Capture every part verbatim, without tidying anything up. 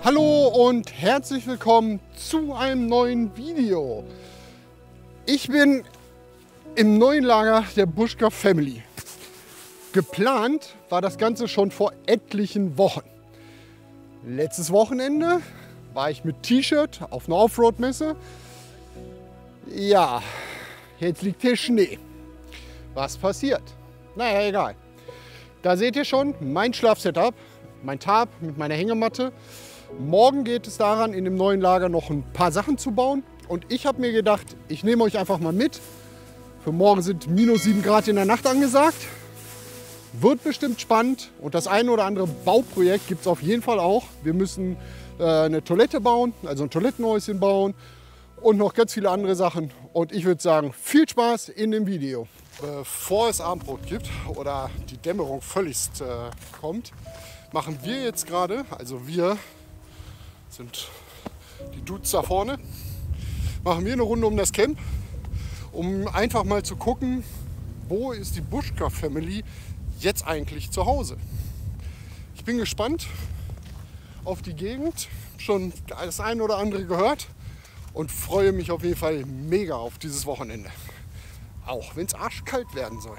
Hallo und herzlich willkommen zu einem neuen Video. Ich bin im neuen Lager der Buschka Family. Geplant war das Ganze schon vor etlichen Wochen. Letztes Wochenende war ich mit T-Shirt auf einer Offroad-Messe. Ja, jetzt liegt hier Schnee. Was passiert? Naja, egal. Da seht ihr schon mein Schlafsetup, mein Tarp mit meiner Hängematte. Morgen geht es daran, in dem neuen Lager noch ein paar Sachen zu bauen. Und ich habe mir gedacht, ich nehme euch einfach mal mit. Für morgen sind minus sieben Grad in der Nacht angesagt. Wird bestimmt spannend. Und das eine oder andere Bauprojekt gibt es auf jeden Fall auch. Wir müssen äh, eine Toilette bauen, also ein Toilettenhäuschen bauen. Und noch ganz viele andere Sachen. Und ich würde sagen, viel Spaß in dem Video. Bevor es Abendbrot gibt oder die Dämmerung völligst äh, kommt, machen wir jetzt gerade, also wir sind die Dudes da vorne, machen wir eine Runde um das Camp, um einfach mal zu gucken, wo ist die Buschka Family jetzt eigentlich zu Hause. Ich bin gespannt auf die Gegend, schon das eine oder andere gehört und freue mich auf jeden Fall mega auf dieses Wochenende. Auch wenn es arschkalt werden soll.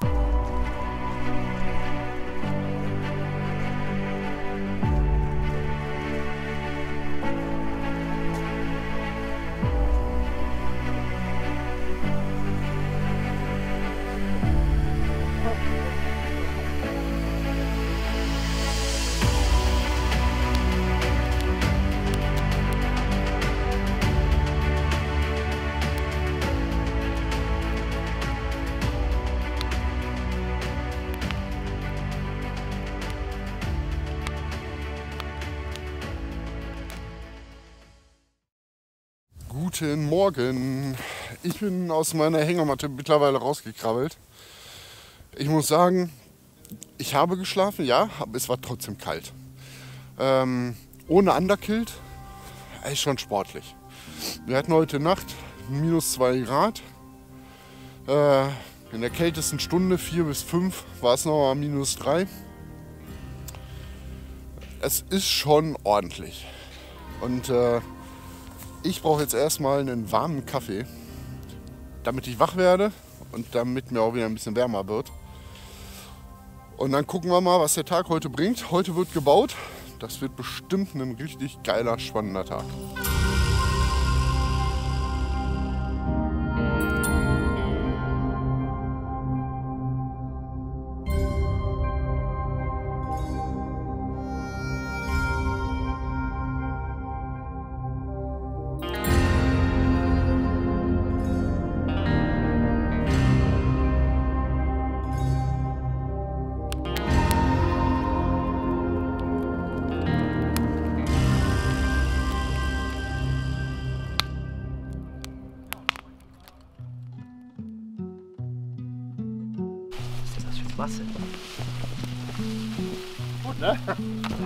Guten Morgen. Ich bin aus meiner Hängematte mittlerweile rausgekrabbelt. Ich muss sagen, ich habe geschlafen, ja, aber es war trotzdem kalt. Ähm, ohne Underkilt, ist schon sportlich. Wir hatten heute Nacht minus zwei Grad. Äh, in der kältesten Stunde, vier bis fünf, war es noch mal minus drei. Es ist schon ordentlich. Und äh, ich brauche jetzt erstmal einen warmen Kaffee, damit ich wach werde und damit mir auch wieder ein bisschen wärmer wird. Und dann gucken wir mal, was der Tag heute bringt. Heute wird gebaut. Das wird bestimmt ein richtig geiler, spannender Tag. Masse. Gut, ne? Ja.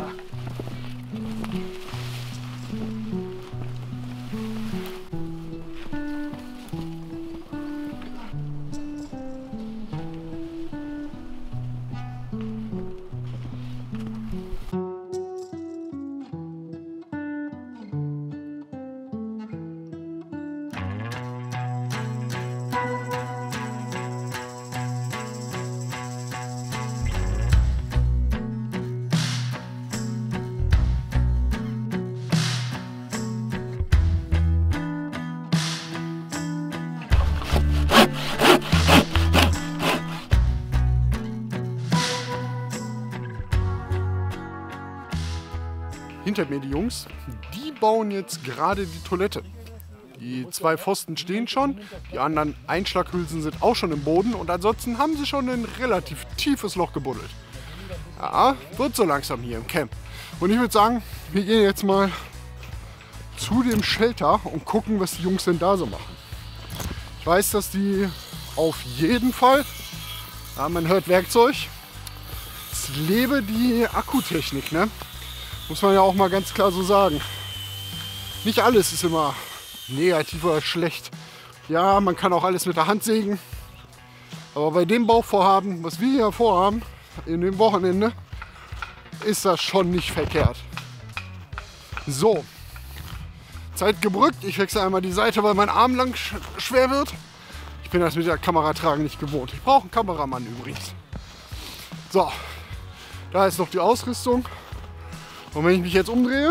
Hinter mir die Jungs, die bauen jetzt gerade die Toilette. Die zwei Pfosten stehen schon, die anderen Einschlaghülsen sind auch schon im Boden und ansonsten haben sie schon ein relativ tiefes Loch gebuddelt. Ja, wird so langsam hier im Camp. Und ich würde sagen, wir gehen jetzt mal zu dem Shelter und gucken, was die Jungs denn da so machen. Ich weiß, dass die auf jeden Fall, ja, man hört Werkzeug, es lebe die Akkutechnik, ne? Muss man ja auch mal ganz klar so sagen. Nicht alles ist immer negativ oder schlecht. Ja, man kann auch alles mit der Hand sägen. Aber bei dem Bauvorhaben, was wir hier vorhaben, in dem Wochenende, ist das schon nicht verkehrt. So, Zeit gebrückt. Ich wechsle einmal die Seite, weil mein Arm lang sch schwer wird. Ich bin das mit der Kamera tragen nicht gewohnt. Ich brauche einen Kameramann übrigens. So, da ist noch die Ausrüstung. Und wenn ich mich jetzt umdrehe,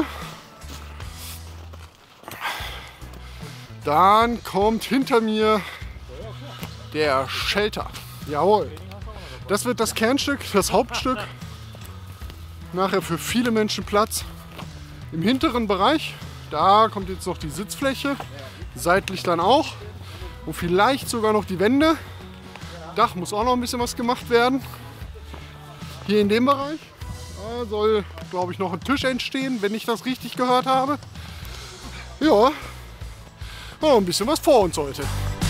dann kommt hinter mir der Shelter. Jawohl. Das wird das Kernstück, das Hauptstück. Nachher für viele Menschen Platz. Im hinteren Bereich, da kommt jetzt noch die Sitzfläche. Seitlich dann auch. Und vielleicht sogar noch die Wände. Dach muss auch noch ein bisschen was gemacht werden. Hier in dem Bereich da soll, glaube ich, noch ein Tisch entstehen, wenn ich das richtig gehört habe. Ja, noch ein bisschen was vor uns heute.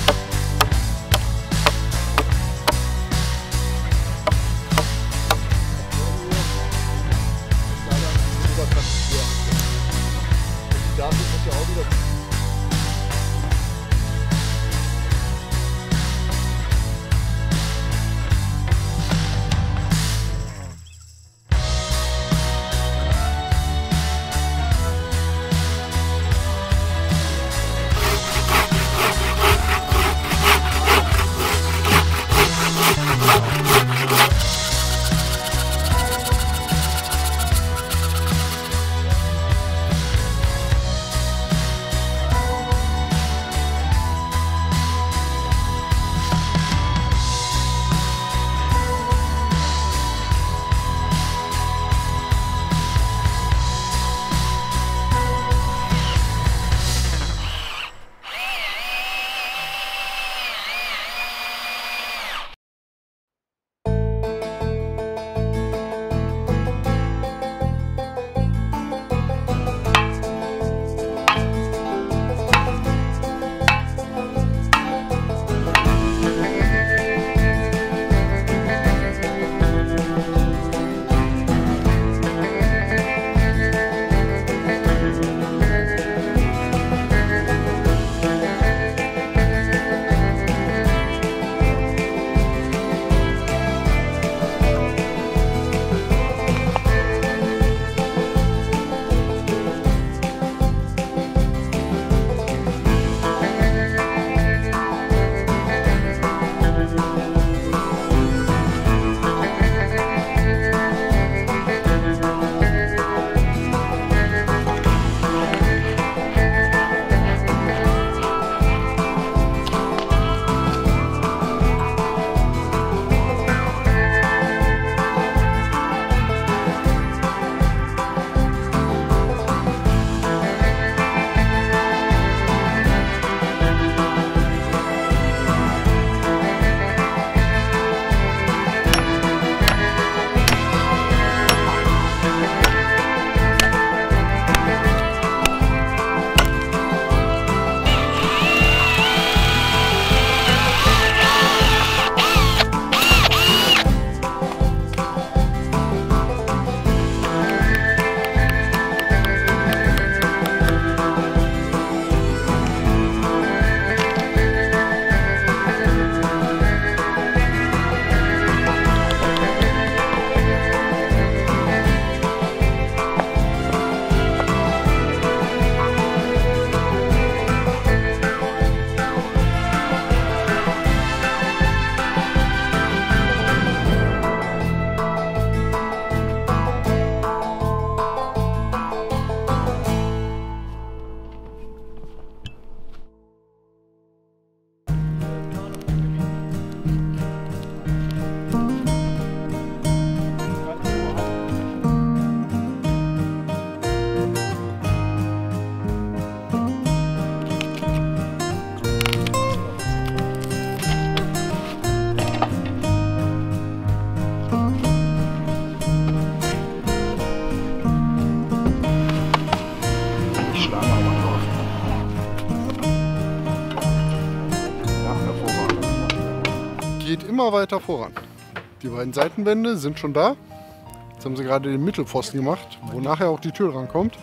geht immer weiter voran. Die beiden Seitenwände sind schon da. Jetzt haben sie gerade den Mittelpfosten gemacht, wo nachher auch die Tür rankommt.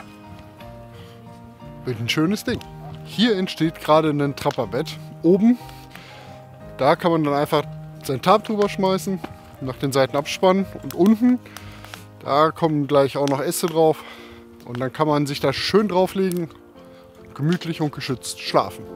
Wird ein schönes Ding. Hier entsteht gerade ein Trapperbett. Oben, da kann man dann einfach sein Tarp drüber schmeißen, nach den Seiten abspannen. Und unten, da kommen gleich auch noch Äste drauf. Und dann kann man sich da schön drauflegen, gemütlich und geschützt schlafen.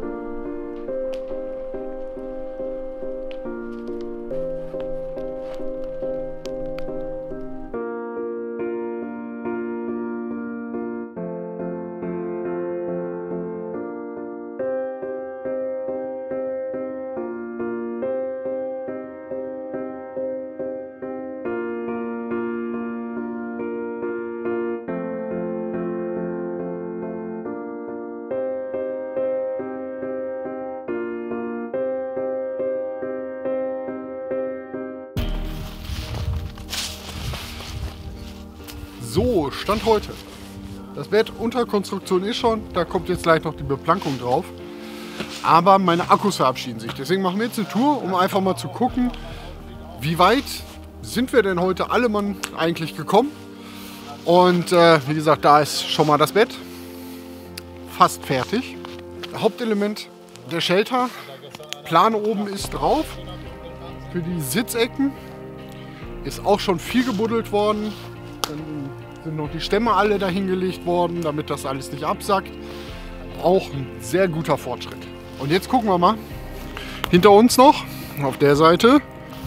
So, Stand heute. Das Bett unter Konstruktion ist schon, da kommt jetzt gleich noch die Beplankung drauf. Aber meine Akkus verabschieden sich. Deswegen machen wir jetzt eine Tour, um einfach mal zu gucken, wie weit sind wir denn heute alle Mann eigentlich gekommen. Und äh, wie gesagt, da ist schon mal das Bett. Fast fertig. Hauptelement der Shelter. Plane oben ist drauf. Für die Sitzecken ist auch schon viel gebuddelt worden. Dann sind noch die Stämme alle dahingelegt worden, damit das alles nicht absackt. Auch ein sehr guter Fortschritt. Und jetzt gucken wir mal hinter uns noch, auf der Seite,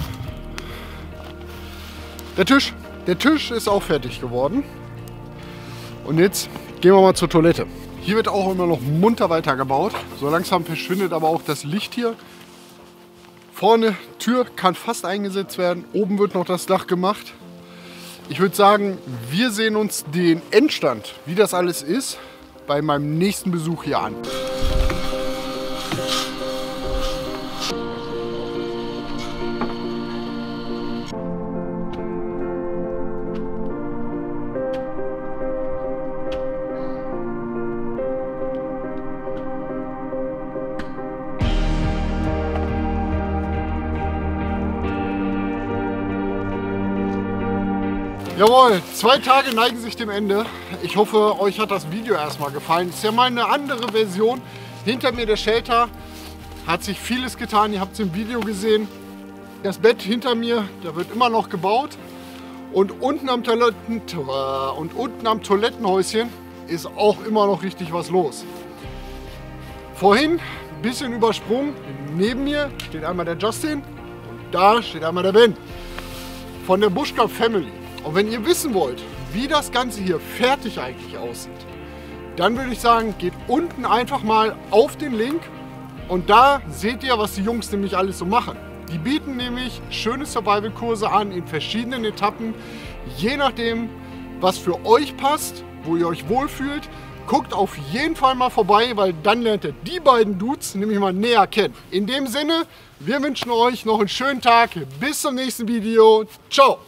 der Tisch. Der Tisch ist auch fertig geworden. Und jetzt gehen wir mal zur Toilette. Hier wird auch immer noch munter weitergebaut. So langsam verschwindet aber auch das Licht hier. Vorne Tür kann fast eingesetzt werden. Oben wird noch das Dach gemacht. Ich würde sagen, wir sehen uns den Endstand, wie das alles ist, bei meinem nächsten Besuch hier an. Jawohl, zwei Tage neigen sich dem Ende. Ich hoffe, euch hat das Video erstmal gefallen. Das ist ja mal eine andere Version. Hinter mir der Shelter. Hat sich vieles getan. Ihr habt es im Video gesehen. Das Bett hinter mir, da wird immer noch gebaut. Und unten am, Toiletten, und unten am Toilettenhäuschen ist auch immer noch richtig was los. Vorhin ein bisschen übersprungen. Neben mir steht einmal der Justin und da steht einmal der Ben von der Bushcraft Family. Und wenn ihr wissen wollt, wie das Ganze hier fertig eigentlich aussieht, dann würde ich sagen, geht unten einfach mal auf den Link und da seht ihr, was die Jungs nämlich alles so machen. Die bieten nämlich schöne Survival-Kurse an in verschiedenen Etappen, je nachdem, was für euch passt, wo ihr euch wohlfühlt. Guckt auf jeden Fall mal vorbei, weil dann lernt ihr die beiden Dudes nämlich mal näher kennen. In dem Sinne, wir wünschen euch noch einen schönen Tag. Bis zum nächsten Video. Ciao!